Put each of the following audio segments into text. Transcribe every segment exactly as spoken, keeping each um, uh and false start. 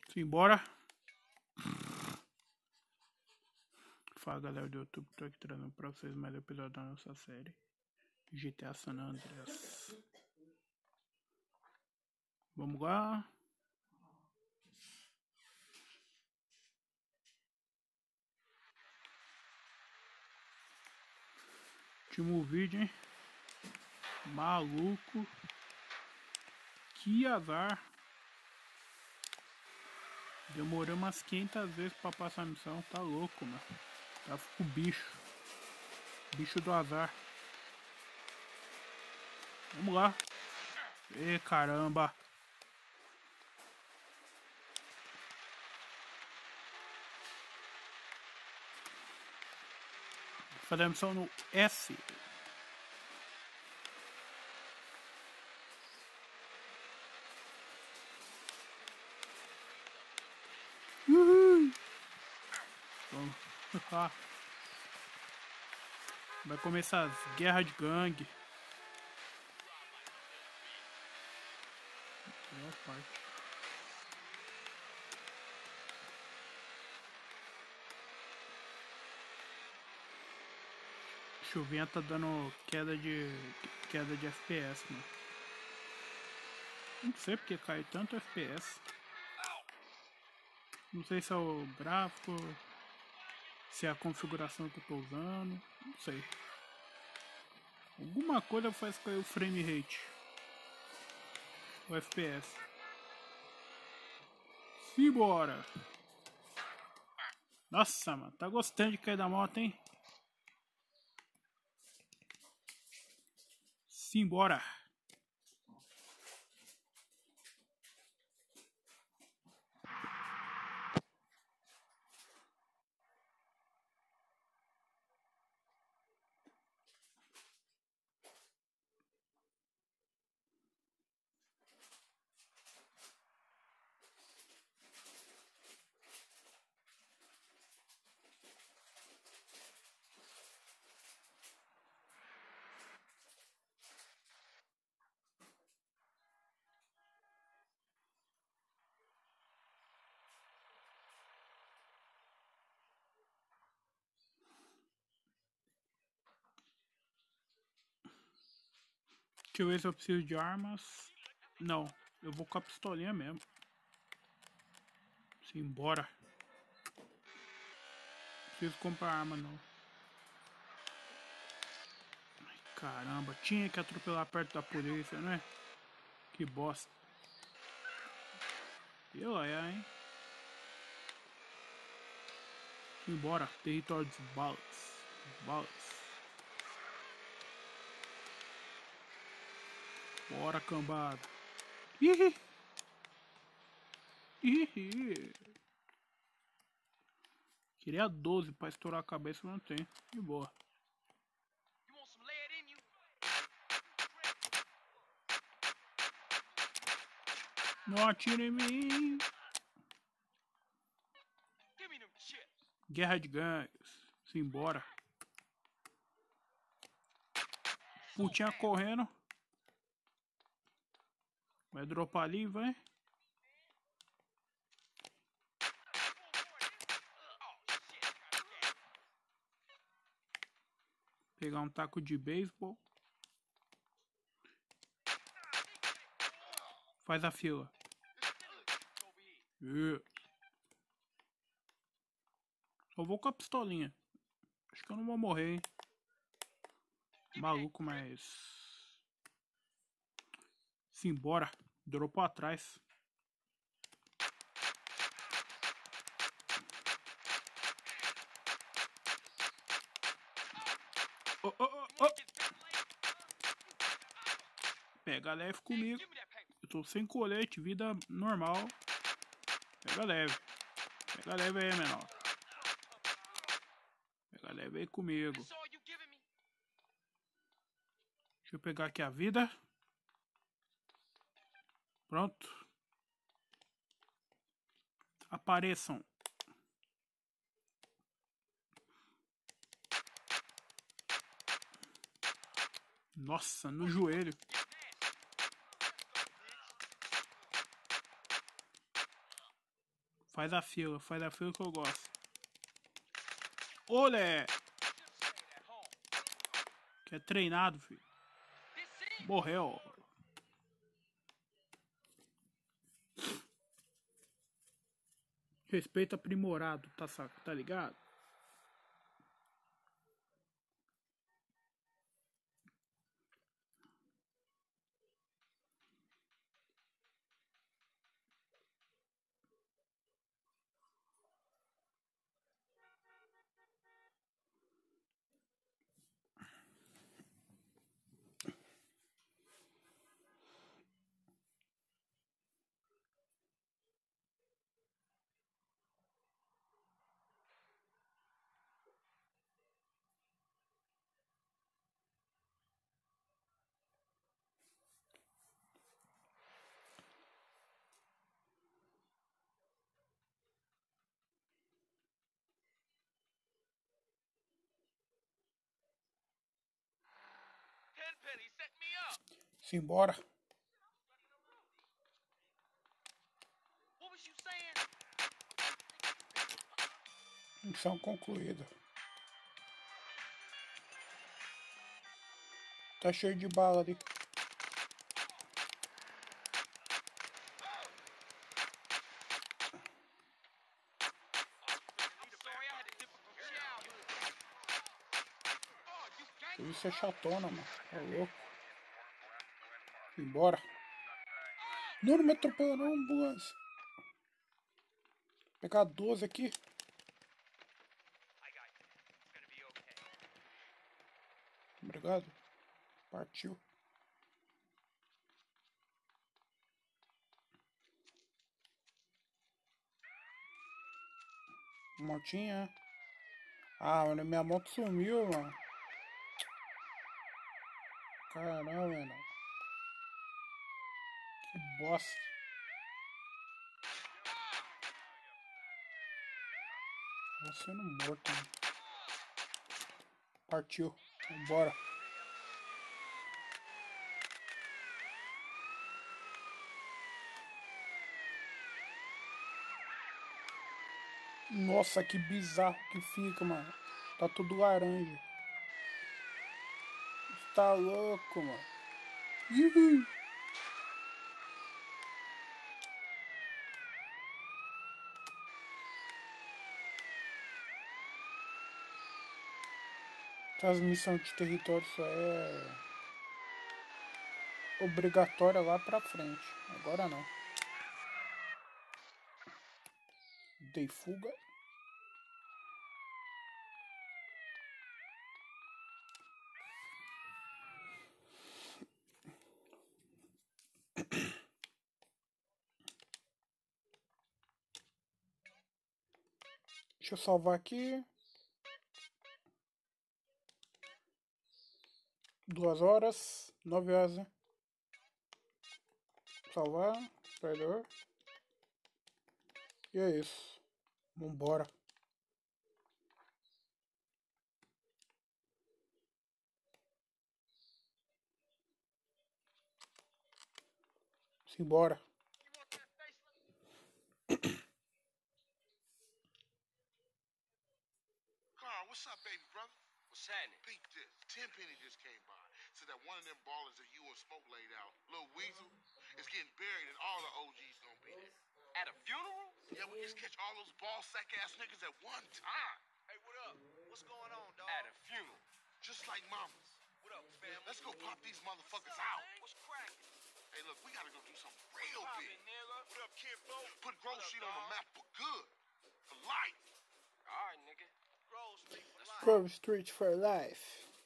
Simbora. Fala galera do YouTube, tô aqui trazendo pra vocês mais um episódio da nossa série G T A San Andreas. Vamos lá. Último vídeo, hein? Maluco. Que azar. Demorei umas quinhentas vezes pra passar a missão. Tá louco, mano. Tá com o bicho. Bicho do azar. Vamos lá. Ê, caramba. Vou fazer a missão no S. Uhul. Vamos lá. Vai começar as guerras de gangue. Boa parte. Chuvinha tá dando queda de queda de F P S, mano. Não sei porque cai tanto F P S. Não sei se é o gráfico, se é a configuração que eu tô usando. Não sei. Alguma coisa faz cair o frame rate. O F P S. Simbora! Nossa, mano. Tá gostando de cair da moto, hein? Simbora! Deixa eu ver se eu preciso de armas. Não, eu vou com a pistolinha mesmo. Simbora. Não preciso comprar arma não. Ai, caramba, tinha que atropelar perto da polícia, né? Que bosta. Eu é, hein? Simbora, território dos balas. Balas. Bora, cambada. Ih! Ih! Queria doze pra estourar a cabeça, não tem. De boa. Não atira em mim. Guerra de gangues. Simbora. Putinha correndo. Vai dropar ali, vai. Pegar um taco de beisebol. Faz a fila. Yeah. Só vou com a pistolinha. Acho que eu não vou morrer, hein? Maluco, mas... Simbora. Dropou atrás. Oh, oh, oh, oh. Pega leve comigo. Eu tô sem colete, vida normal. Pega leve. Pega leve aí, menor. Pega leve aí comigo. Deixa eu pegar aqui a vida. Pronto. Apareçam. Nossa, no joelho. Faz a fila, faz a fila que eu gosto. Olé! Que é treinado, filho. Morreu. Respeito aprimorado, tá, saca? Tá ligado? Simbora. Missão concluída. Tá cheio de bala ali. Isso é chatona, mano. Tá louco. Embora. Não, não me atropela não, ambulância. Vou pegar doze aqui. Obrigado. Partiu. Motinha. Ah, mano, minha moto sumiu, mano. Caramba, mano. Que bosta. Vou sendo morto, mano. Partiu. Vambora. Nossa, que bizarro que fica, mano. Tá tudo laranja. Tá louco, mano. Uhul. Transmissão de território só é obrigatória lá pra frente. Agora não. Dei fuga. Deixa eu salvar aqui. Duas horas. Nove horas, né? Salvar. Perdão. E é isso. Vambora. Simbora. Carl, what's up, baby brother? What's happening? Peep this. Tenpenny just came by. Said that one of them ballers that you and Smoke laid out, Lil Weasel, is getting buried and all the O Gs gonna be there. At a funeral? Yeah, we just catch all those ball sack ass niggas at one time. Hey, what up? What's going on, dog? At a funeral. Just like mamas. What up, family? Let's go pop these motherfuckers out. What's cracking? Hey, look, we gotta go do something real Poppin', big. nigga. What up, kid, bro? Put Grove What up, Street on the dawg? map for good. For life. All right, nigga. Grove Street for life. Grove Street for life.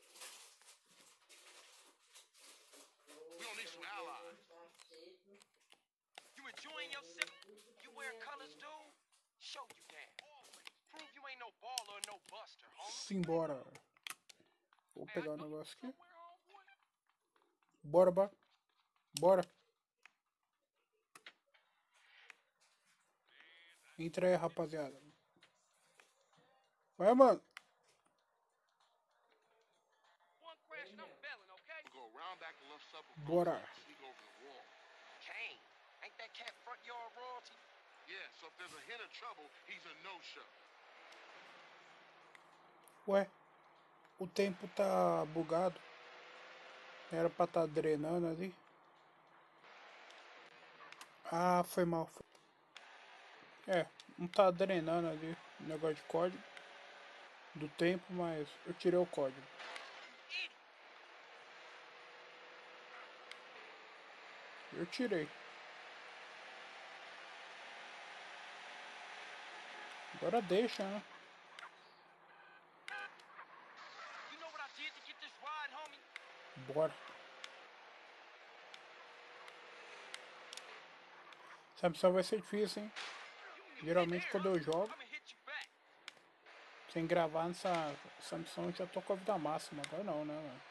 We don't need some allies. You enjoying yourself? You wear colors, dude? Show you that. Prove you ain't no baller or no buster, homie. Simbora. Vou pegar o negócio aqui. Bora, bora. Bora. Entra aí, rapaziada. Vai, mano. One crash and I'm belling, okay? We'll go around back to Love Supper. Bora. Sneak over the wall. Kane, ain't that cat front yard royalty? Yeah, so if if there's a hint of trouble, he's a no-show. Ué, o tempo tá bugado. Era pra tá drenando ali. Ah, foi mal. É, não tá drenando ali o negócio de código do tempo, mas eu tirei o código. Eu tirei. Agora deixa, né? Bora. Essa missão vai ser difícil, hein? Geralmente quando eu jogo sem gravar nessa essa missão eu já tô com a vida máxima. Agora não, né, mano?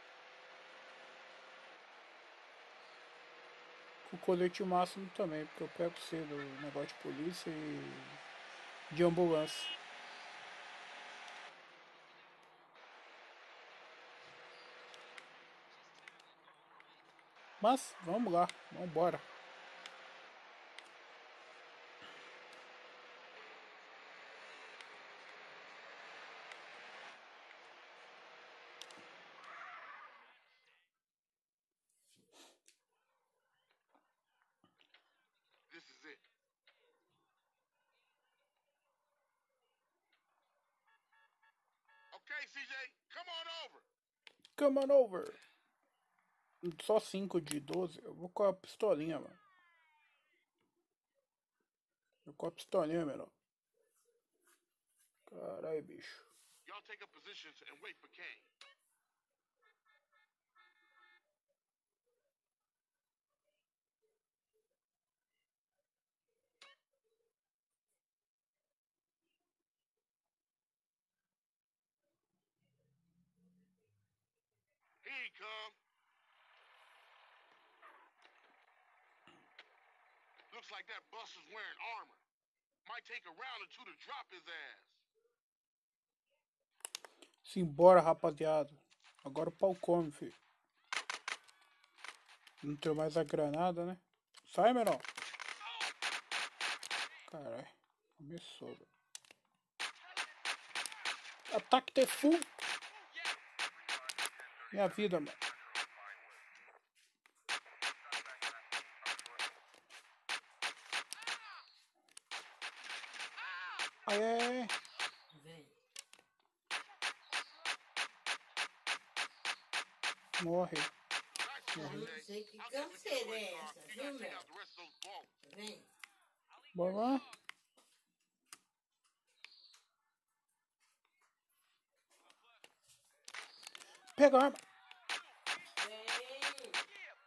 Com o colete máximo também, porque eu pego cedo o negócio de polícia e de ambulância. Mas, vamos lá, vamos embora. This is it. Okay, C J, come on over. Come on over. Só cinco de doze. Eu vou com a pistolinha, mano. Eu vou com a pistolinha, menor. Caralho, bicho. Y'all take up positions and wait for Kane. Here he come. Looks like that buster's wearing armor. Might take a round or two to drop his ass. Simbora, rapaziada. Agora o pau come, filho. Não tenho mais a granada, né? Sai, menor. Caralho. Começou, velho. Ataque de full. Minha vida, mano. Ai, ai, ai. Morre. Morre. Não sei que canseira é essa, viu, meu? Vem. Bora lá. Pega a arma. Vem.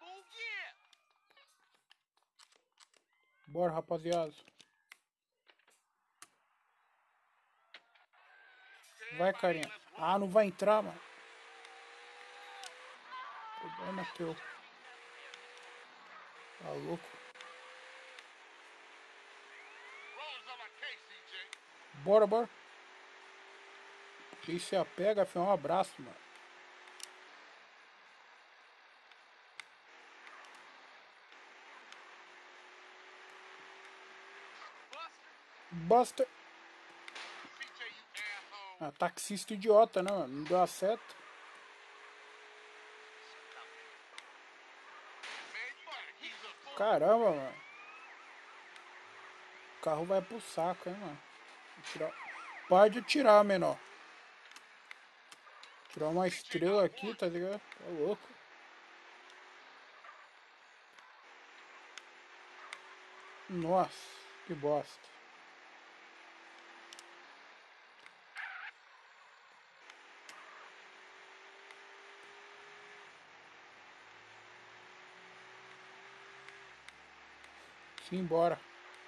Bora, rapaziada. Vai, carinha. Ah, não vai entrar, mano. Problema teu. Tá louco. Bora, bora. Quem se apega, foi um abraço, mano. Buster. Ah, taxista idiota, né, mano? Não deu a seta. Caramba, mano. O carro vai pro saco, hein, mano. Tirar... Pode tirar, menor. Tirar uma estrela aqui, tá ligado? Tá louco. Nossa, que bosta. Simbora.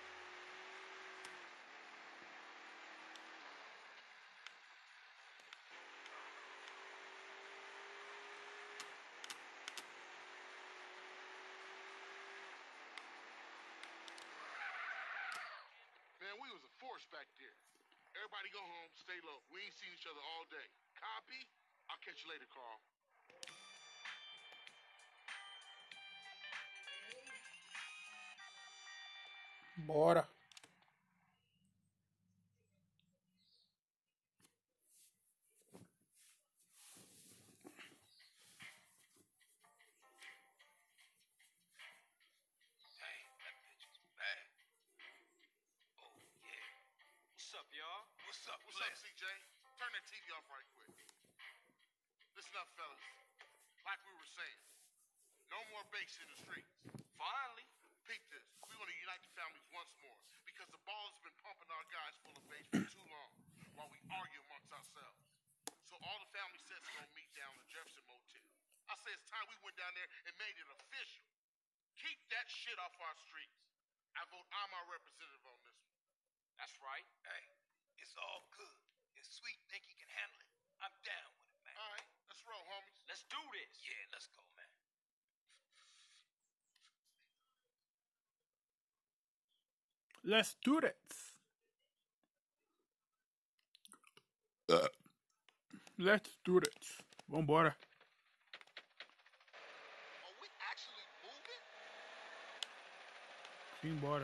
Man, we was a force back there. Everybody go home, stay low. We ain't seen each other all day. Copy? I'll catch you later, Carl. Bora. what's up? What's up, C J? Turn that T V off right quick. Listen up, fellas. Like we were saying, no more base in the streets. Finally. Peep this. We want to unite the families once more because the ball's been pumping our guys full of base for too long while we argue amongst ourselves. So all the family sets are gonna meet down at Jefferson Motel. I say it's time we went down there and made it official. Keep that shit off our streets. I vote I'm our representative on this one. That's right. Hey, it's all good. If Sweet think he can handle it, I'm down with it, man. All right, let's roll, homies. Let's do this. Yeah, let's go, man. Let's do this. Uh, let's do this. Vambora. Are we actually moving? Simbora.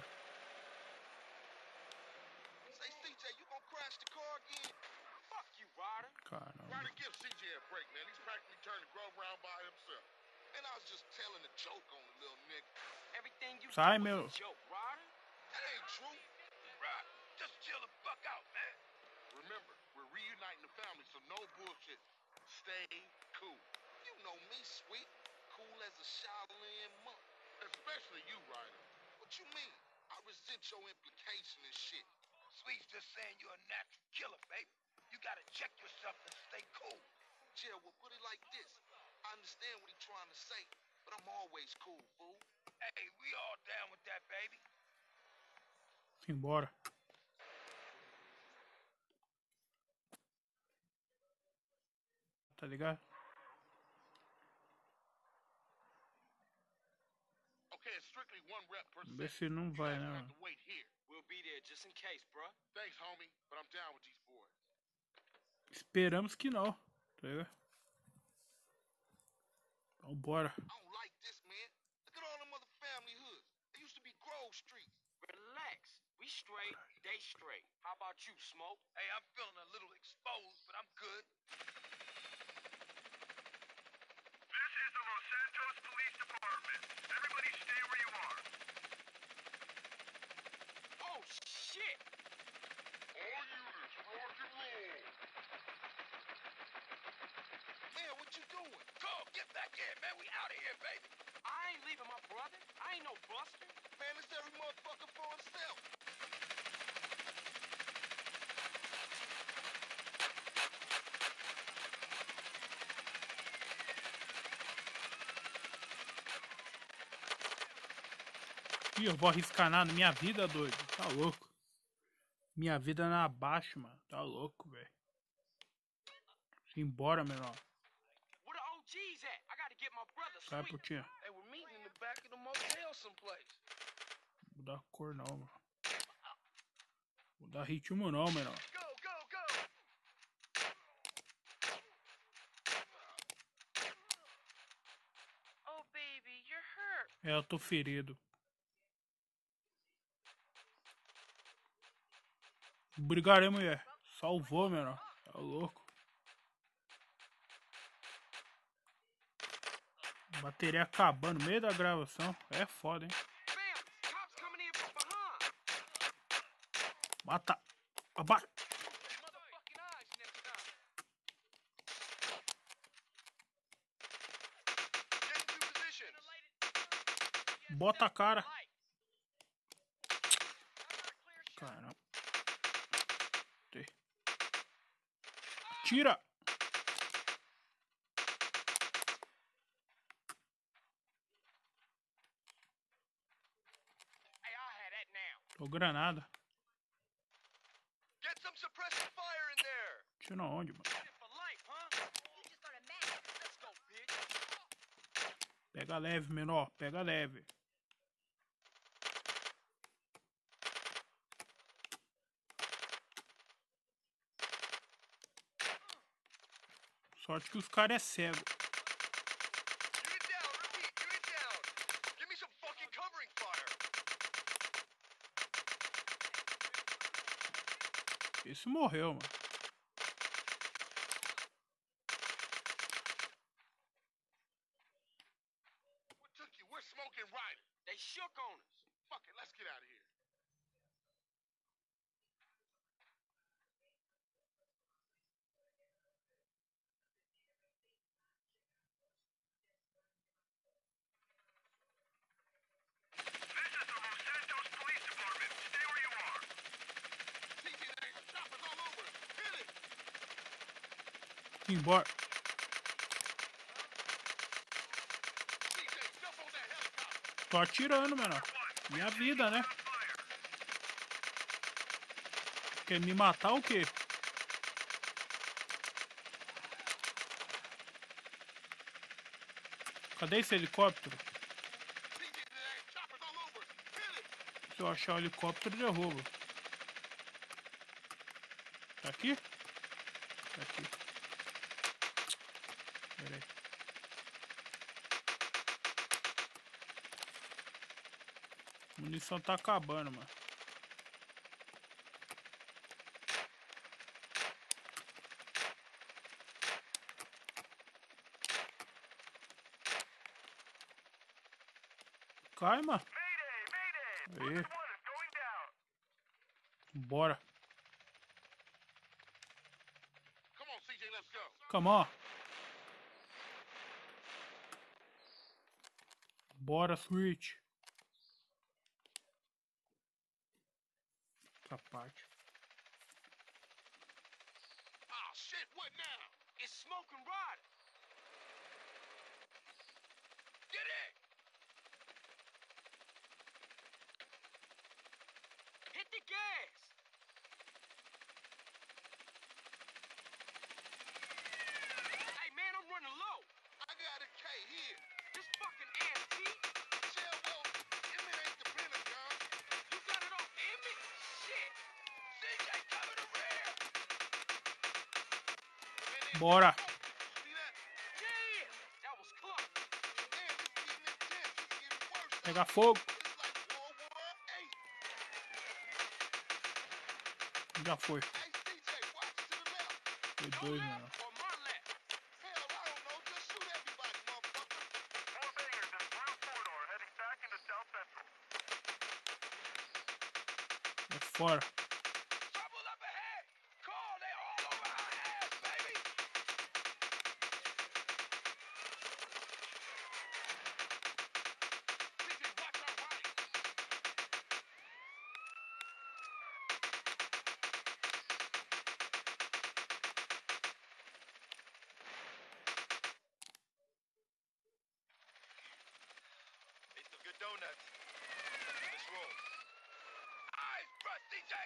Say, C J, you gonna crash the car again? Fuck you, Ryder. Caramba. Ryder, give C J a break, man. He's practically turning Grove around by himself. And I was just telling a joke on the little nigga. Everything you Sai, do meu. is a joke, Ryder. That ain't true. Right. Just chill the fuck out, man. Remember, we're reuniting the family, so no bullshit. Stay cool. You know me, Sweet. Cool as a Shaolin monk. Especially you, Ryder. What you mean? I resent your implication and shit. Sweet's just saying you're a natural killer, baby. You gotta check yourself and stay cool. Jill, well, put it like this. I understand what he's trying to say, but I'm always cool, fool. Hey, we all down with that, baby. Simbora. Tá ligado? Okay, it's strictly one rep per Vamos ver second. se não You vai, guys né, have mano? to wait here. We'll be there just in case, bruh. Thanks, homie, but I'm down with these boys. Esperamos que não. Tá ligado? Vambora. I don't like this, man. Look at all them other family hoods. They used to be Grove Street. Relax. We straight, they straight. How about you, Smoke? Hey, I'm feeling a little exposed, but I'm good. This is the Los Santos Police Department. Everybody stay where you are. Oh, shit! All units, rock and roll. Man, what you doing? Go, get back in, man. We out of here, baby. I ain't leaving my brother. I ain't no buster. Man, it's every motherfucker for himself. Ih, eu vou arriscar nada. Minha vida, doido. Tá louco. Minha vida na baixa, mano. Tá louco, velho. Simbora, menor. Where the O Gs at? I gotta get my brother, Sai, Sweet. putinha. Hey, we're meeting in the back of the motel someplace. Mudar cor não, mano. Mudar ritmo não, menor. Go, go, go! Oh, baby, you're hurt. É, eu tô ferido. Obrigado, hein, mulher. Salvou, menor. Tá louco. Bateria acabando no meio da gravação. É foda, hein. Bam! Cops coming in from behind. Mata. Abaixa. Motherfucking eyes next time. Get into position. Bota a cara. Caramba. Tira. Hey, I'll have that now. Tô granada. Get some suppressive fire in there. Tira onde, mano? In for life, huh? You just got a match. Let's go, bitch. Pega leve, menor. Pega leve. Sorte que os caras é cego. You get down, repeat, you get down. Give me some fucking covering fire. Esse morreu, mano. What took you? We're smoking Ryder. They shook on us. Fuck it, let's get out of here. Embora. Tô atirando, menor. Minha vida, né? Quer me matar ou o quê? Cadê esse helicóptero? Se eu achar o helicóptero, derrubo. Tá aqui? Tá aqui. Pera aí. A munição tá acabando, mano. Cai, mano. Aí. Bora. Come on. Bora, Switch. Essa parte. Oh shit, what now? It's Smoking Rider. Get in. Hit the gas. Hey man, I'm running low. I got a K here. This fucking antique. Shell, well, Emmett ain't the Pentagon. You got it off Emmett? Shit. C J, cover the rear. Bora. See that? Yeah, that was close. Damn, it's getting intense. It's getting worse. Pega fogo. It's like World War Eight. Já foi. Hey, C J, watch to the left. Foi Your dois, left mano. or my left? Hell, I don't know. Just shoot everybody, motherfucker. More bangers in blue corridor heading back into South Central. É fora. Trouble up ahead. Call, they all over our ass, baby. C J, watch our right. It's some good donuts. Let's roll. Eyes, brush, C J.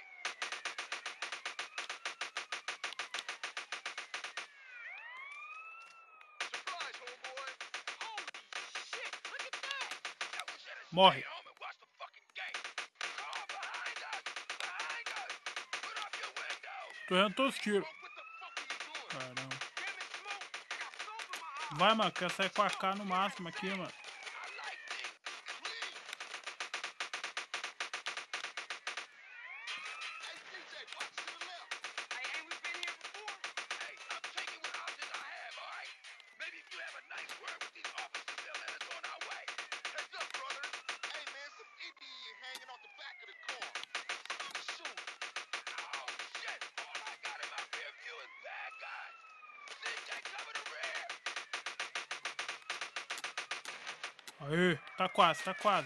Surprise, homeboy. Holy shit, look at that. That was shit. Morre. Stay home and watch the fucking game. Car behind us. Behind us. Put up your windows. Tô errando todos os tiros. What the fuck are you doing? Caramba. Damn it, Smoke. I got soap in my eye. Vai, mano. Quero sair com a K no máximo aqui, mano. I like things clean. Hey, C J, watch to the left. Hey, ain't we been here before? Hey, I'm taking what options I have, all right? Maybe if you have a nice word with these officers, they'll let us on our way. Heads up, brother. Hey, man, some idiot hanging off the back of the car. Shoot. Oh, shit. All I got in my rear view is bad guys. C J, cover the rear. Aê. Tá quase, tá quase.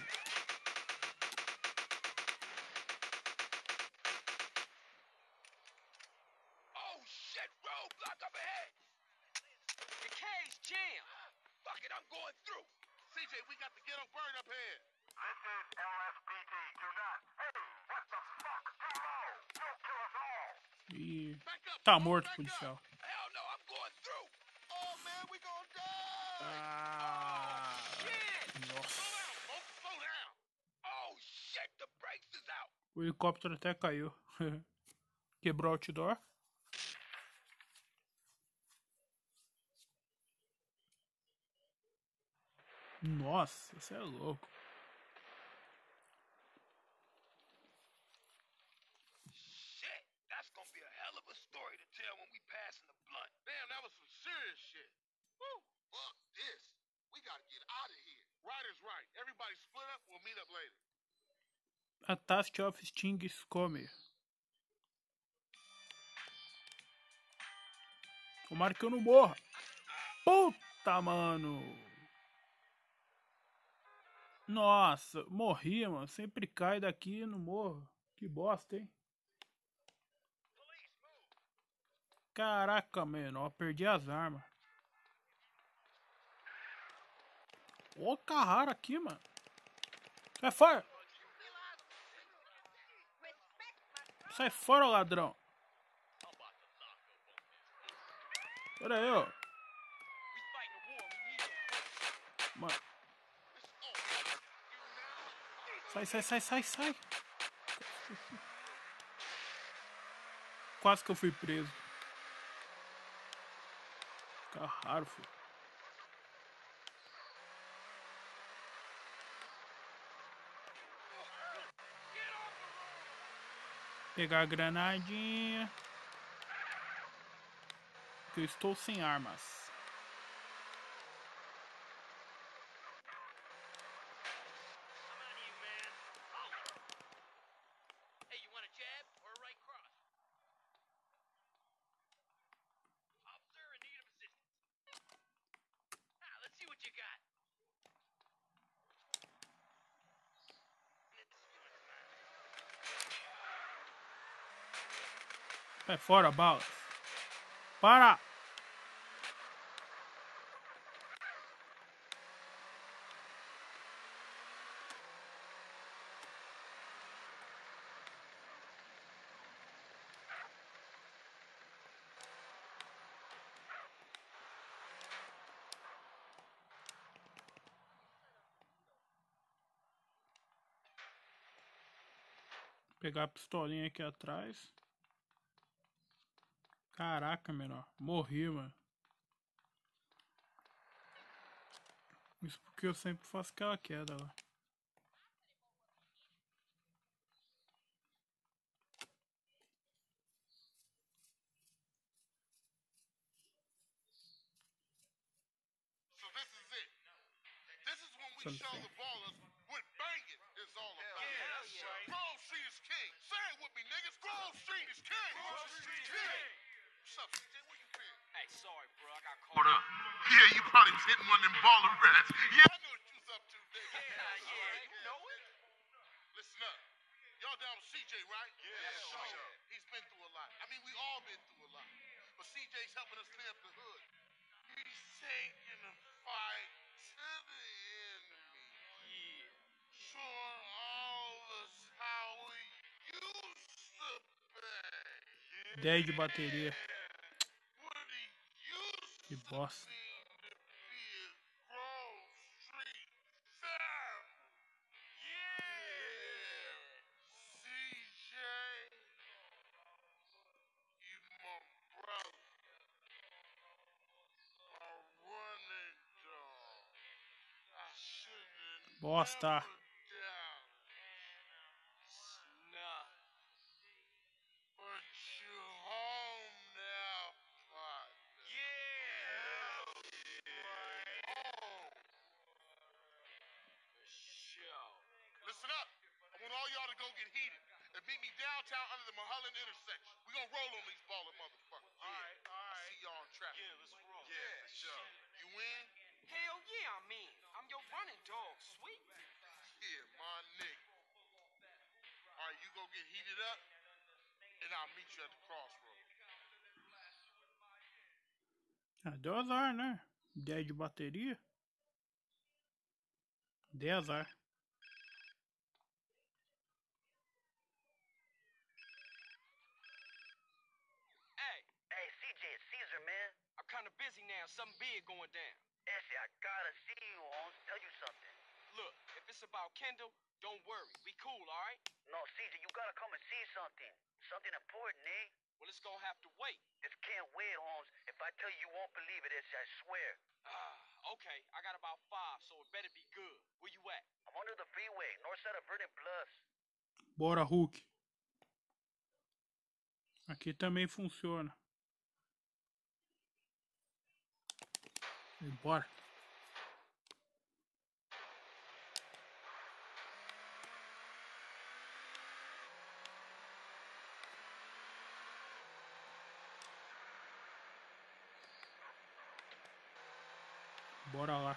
Oh, shit. Roadblock up ahead. The K's jammed. Fuck it, I'm going through. C J, we got the ghetto bird up here. This is L S P D. Do not. Hey, what the fuck? Too low. You'll kill us all. Ih. Back up. Tá bro, morto, back policial. up. Hell no, I'm going through. Oh, man, we gonna die. Ah. Shit. Nossa. Slow down, folks. Slow down. Oh, shit. The brakes is out. O helicóptero até caiu. Quebrou o outdoor. Nossa, você é louco. Shit. That's gonna be a hell of a story to tell when we pass in the blunt. Damn, that was some serious shit. Woo. Fuck this. We gotta get out of here. Ryder's right. Everybody split up. We'll meet up later. A Task of Sting come. Tomara que eu não morra. Puta, mano. Nossa, morri, mano. Sempre cai daqui e não morro. Que bosta, hein? Caraca, menor, perdi as armas. Ô, Carrara aqui, mano. Sai fora. Sai fora, ladrão. Pera aí, ó. Mano. Sai, sai, sai, sai, sai. Quase que eu fui preso. Fica raro, filho. Pegar a granadinha. Porque eu estou sem armas. Sai fora, balas. Para! Pegar a pistolinha aqui atrás. Caraca, menor. Morri, mano. Isso porque eu sempre faço aquela queda lá. So this is it. This is when we show the ballers what banging is all about. Yeah, that's right. Grove Street is king. Say it with me, niggas. Grove Street is king. Grove Street is king. What's up, C J? Where you been? Hey, sorry, bro. I got caught Hold up. Yeah, you probably was hitting one of them baller rats. Yeah, I know what you was up to, nigga. Yeah, yeah, you know it. Listen up. Y'all down with C J, right? Yeah, sure. He's been through a lot. I mean, we all been through a lot. But C J's helping us clear up the hood. He's taking the fight to the enemy. Yeah. Showing all us how we used to be. dez de bateria. What he used Que to bosta. mean to be a Grove Street family. Yeah. C J, you my brother. My running dog. I should've Bosta. never doubted. Nah. But you home now, partner. Yeah. Right home. For sure. Listen up. I want all y'all to go get heated and meet me downtown under the Mulholland intersection. We gonna roll on these baller motherfuckers. All right, all right. See y'all on traffic. Yeah, let's roll. Yeah, for sure. You win? Hell yeah, I mean. I'm your running dog, sweet. Yeah, my nigga. All right, you go get heated up, and I'll meet you at the crossroads. Ah, deu azar, né? dez de bateria. Deu azar. Hey, Hey, C J, it's Caesar, man. I'm kind of busy now. Something big going down. Essie, I gotta see you, Holmes. Tell you something. Look, if it's about Kendall, don't worry. We cool, all right? No, C J, you gotta come and see something. Something important, eh? Well, it's gonna have to wait. This can't wait, Holmes. If I tell you, you won't believe it, Essie, I swear. Ah, okay. I got about five, so it better be good. Where you at? I'm under the freeway, north side of Verdant Plus. Bora, Hulk. Aqui também funciona. Bora. Bora lá.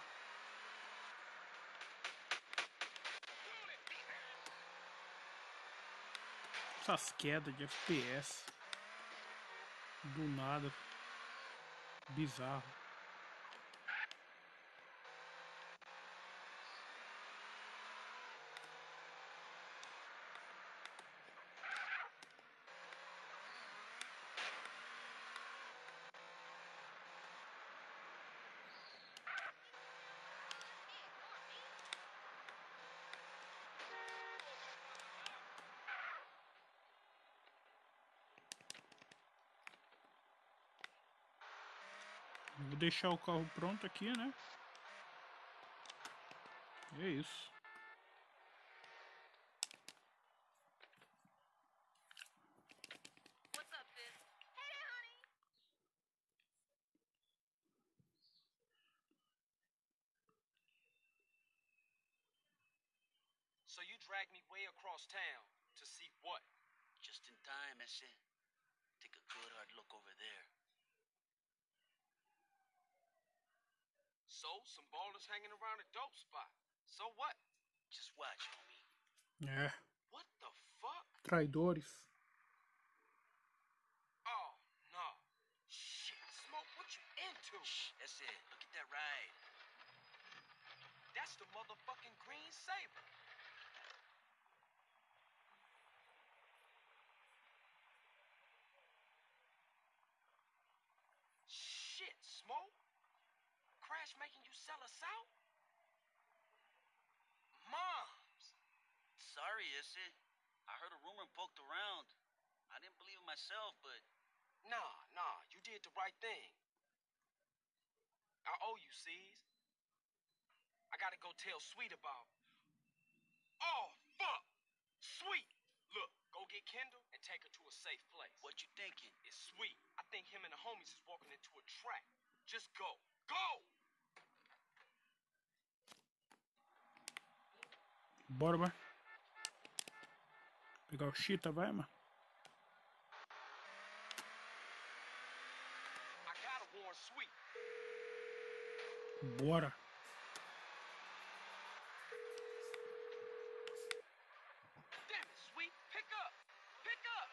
Essas quedas de F P S. Do nada. Bizarro. Vou deixar o carro pronto aqui, né? É isso. What's up, sis? Hey, honey. So you dragged me way across town to see what? Just in time, ese. Take a good hard look over there. So, some ballers hanging around a dope spot. So what? Just watch, homie. É. What the fuck? Traidores. Oh, no. Shit, Smoke, what you into? Shh, that's it. Look at that ride. That's the motherfucking Green Saber. Shit, Smoke. Crash making you sell us out? Moms. Sorry, ese. I heard a rumor and poked around. I didn't believe it myself, but Nah, nah, you did the right thing. I owe you, C's. I gotta go tell Sweet about. Oh, fuck! Sweet! Look, go get Kendall and take her to a safe place. what you thinking? It's Sweet. I think him and the homies is walking into a trap. Just go. Go! Bora, vai. Pegar o Cheetah, vai, mano. I gotta warn Sweet. Bora. Damn it, Sweet. Pick up. Pick up.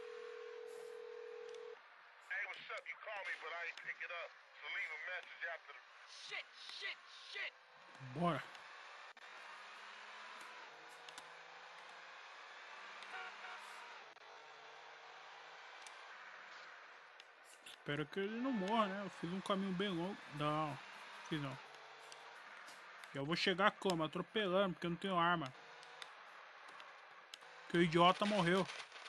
Hey, what's up? You call me, but I ain't pick it up. So leave a message after the... Shit, shit, shit. Bora. Espero que ele não morra, né? Eu fiz um caminho bem longo. Não, fiz não. Eu vou chegar como? Atropelando, porque eu não tenho arma. Porque o idiota morreu.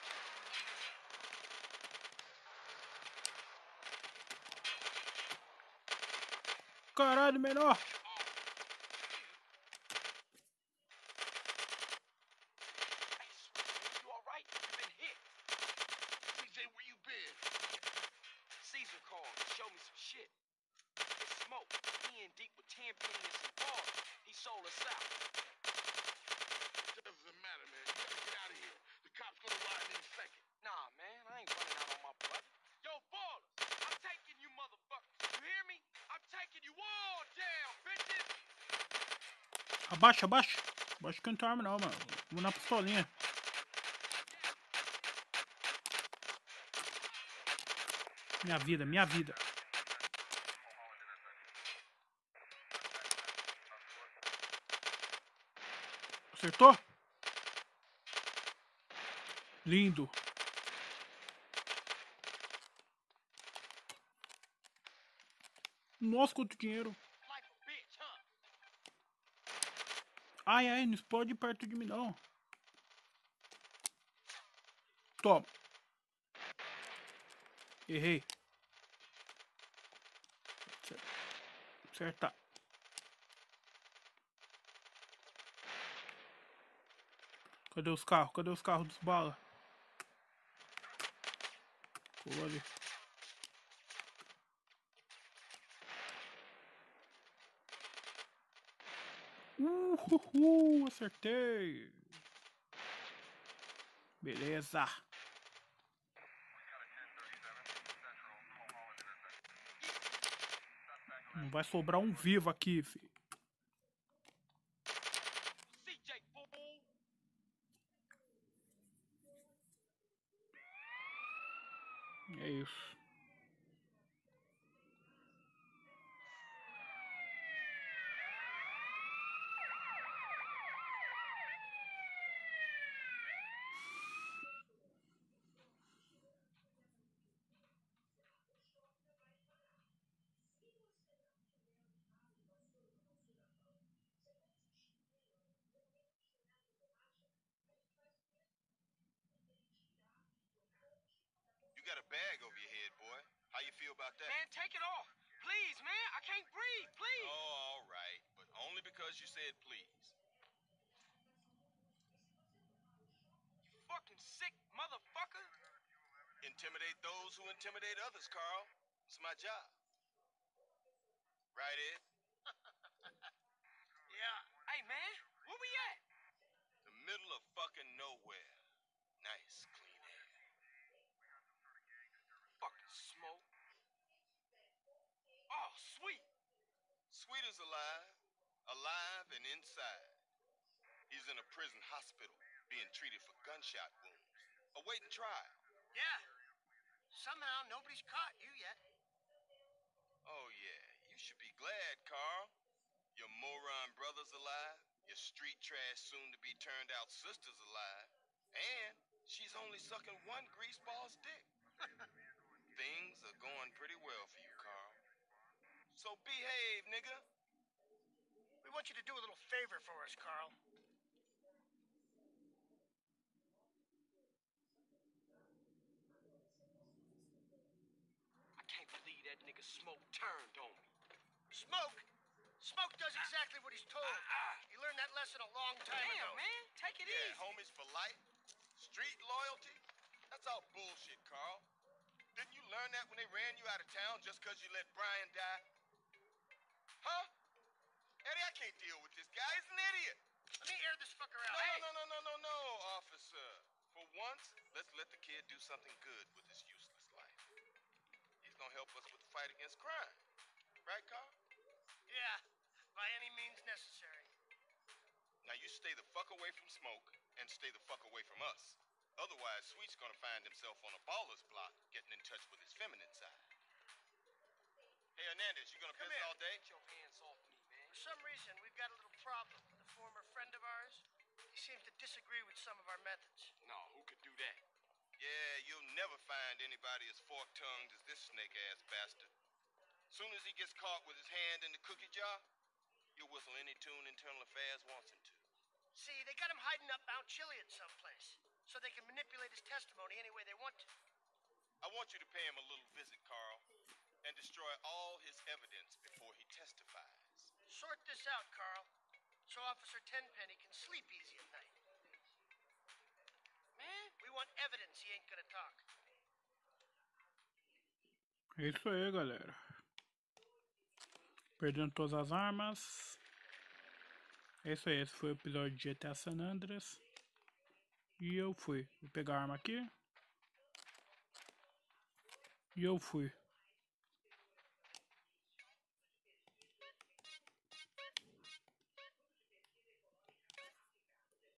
Caralho, menor! Hey, Sweet, you alright? You been hit. C J, where you been? Caesar called and showed me some shit. It's Smoke. He in deep with Tenpenny and some ballers. He sold us out. Doesn't matter, man. You gotta get out of here. The cops gonna ride in a second. Nah, man, I ain't running out on my brother. Yo, ballers, I'm taking you motherfuckers. You hear me? I'm taking you all down, bitches. Abaixa, abaixa. Abaixa que eu não tenho arma não, mano. Vou na pistolinha. Minha vida, minha vida. Acertou? Lindo. Nossa, quanto dinheiro. Like a bitch, huh? Ai, ai, não explode perto de mim, não. Toma. Errei. Acertar. Cadê os carros? Cadê os carros dos bala? Pulou ali. Uhul, acertei. Beleza. Não vai sobrar um vivo aqui, filho. C J, fool. É isso. got a bag over your head, boy. How you feel about that? Man, take it off. Please, man. I can't breathe. Please. Oh, all right. But only because you said please. You fucking sick motherfucker. Intimidate those who intimidate others, Carl. It's my job. Right, Ed? Yeah. Hey, man. Where we at? The middle of fucking nowhere. Nice, clean air. Fucking smoke. Oh, sweet. Sweet is alive. Alive and inside. He's in a prison hospital being treated for gunshot wounds. Awaiting trial. Yeah. Somehow nobody's caught you yet. Oh, yeah. You should be glad, Carl. Your moron brother's alive. Your street trash soon-to-be turned-out sister's alive. And she's only sucking one greaseball's dick. Things are going pretty well for you, Carl. So behave, nigga. We want you to do a little favor for us, Carl. I can't believe that nigga Smoke turned on me. Smoke? Smoke does exactly what he's told. He learned that lesson a long time Damn, ago. man. Take it Yeah, easy. homies for life. Street loyalty. That's all bullshit, Carl. Didn't you learn that when they ran you out of town just because you let Brian die? Huh? Eddie, I can't deal with this guy. He's an idiot. Let me air this fucker out. No, Hey! no, no, no, no, no, officer. For once, let's let the kid do something good with his useless life. He's gonna help us with the fight against crime. Right, Carl? Yeah, by any means necessary. Now you stay the fuck away from Smoke and stay the fuck away from us. Otherwise, Sweet's gonna find himself on a baller's block getting in touch with his feminine side. Hey, Hernandez, you gonna Come piss here. all day? Get your hands off me, man. For some reason, we've got a little problem with a former friend of ours. He seems to disagree with some of our methods. No, who could do that? Yeah, you'll never find anybody as fork-tongued as this snake-ass bastard. Soon as he gets caught with his hand in the cookie jar, he'll whistle any tune Internal Affairs wants him to. See, they got him hiding up Mount Chiliad someplace, so they can manipulate his testimony any way they want to. I want you to pay him a little visit, Carl, and destroy all his evidence before he testifies. Sort this out, Carl, so Officer Tenpenny can sleep easy at night. Man, we want evidence he ain't gonna talk. É isso aí, galera. Perdendo todas as armas. É isso aí, esse foi o episódio de G T A San Andreas. E eu fui. Vou pegar a arma aqui. E eu fui.